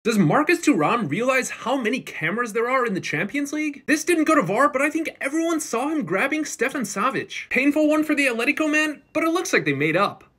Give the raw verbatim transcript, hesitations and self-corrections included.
Does Marcus Thuram realize how many cameras there are in the Champions League? This didn't go to V A R, but I think everyone saw him grabbing Stefan Savic. Painful one for the Atlético man, but it looks like they made up.